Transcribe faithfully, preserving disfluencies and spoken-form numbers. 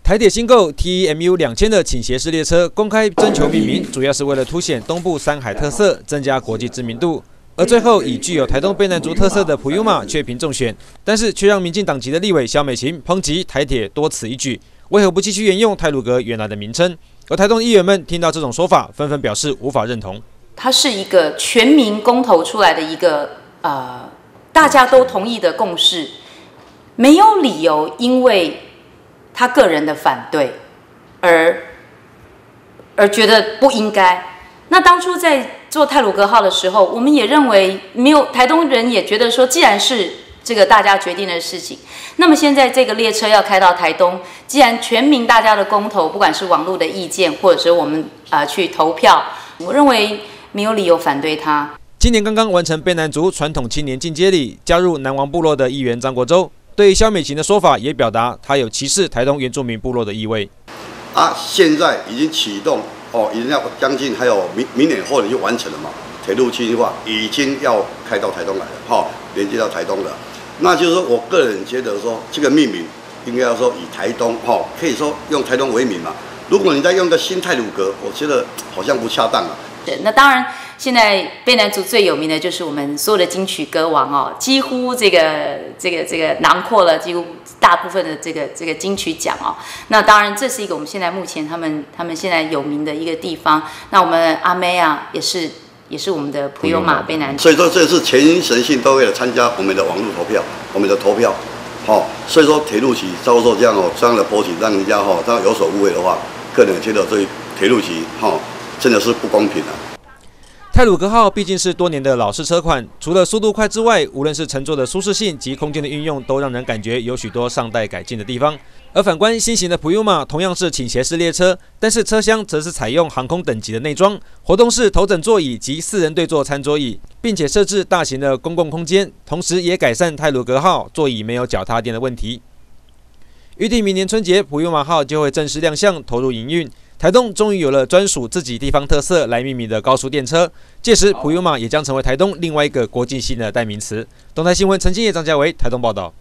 台铁新购 T E M U 两千的倾斜式列车公开征求命名，主要是为了凸显东部山海特色，增加国际知名度。而最后以具有台东卑南族特色的普悠玛却凭中选，但是却让民进党籍的立委萧美琴抨击台铁多此一举，为何不继续沿用太鲁阁原来的名称？而台东的议员们听到这种说法，纷纷表示无法认同。 它是一个全民公投出来的一个呃大家都同意的共识，没有理由因为他个人的反对而而觉得不应该。那当初在做太鲁阁号的时候，我们也认为没有，台东人也觉得说，既然是这个大家决定的事情，那么现在这个列车要开到台东，既然全民大家的公投，不管是网络的意见，或者是我们呃去投票，我认为没有理由反对它。 今年刚刚完成卑南族传统青年进阶礼，加入南王部落的议员张国洲，对于萧美琴的说法也表达他有歧视台东原住民部落的意味。 啊，现在已经启动。哦，已经要将近还有明明年后年就完成了嘛，铁路计划已经要开到台东来了，哈、哦，连接到台东了。那就是说我个人觉得说，这个命名应该要说以台东，哈、哦，可以说用台东为名嘛。如果你再用个新太鲁阁，我觉得好像不恰当啊。 对，那当然，现在卑南族最有名的就是我们所有的金曲歌王哦，几乎这个这个这个囊括了几乎大部分的这个这个金曲奖哦。那当然，这是一个我们现在目前他们他们现在有名的一个地方。那我们阿妹啊，也是也是我们的普悠玛卑南族。 所以说，这次全神性都为了参加我们的网络投票，我们的投票，好、哦，所以说铁路局遭受这样哦这样的波及，让人家哈、哦、这样有所误会的话，个人觉得对铁路局哈、哦、真的是不公平啊。 太鲁阁号毕竟是多年的老式车款，除了速度快之外，无论是乘坐的舒适性及空间的运用，都让人感觉有许多尚待改进的地方。而反观新型的普悠玛，同样是倾斜式列车，但是车厢则是采用航空等级的内装，活动式头枕座椅及四人对座餐桌椅，并且设置大型的公共空间，同时也改善太鲁阁号座椅没有脚踏垫的问题。预定明年春节，普悠玛号就会正式亮相，投入营运。台东终于有了专属自己地方特色来命名的高速电车，届时普悠玛也将成为台东另外一个国际性的代名词。东台新闻陈金业、张家维台东报道。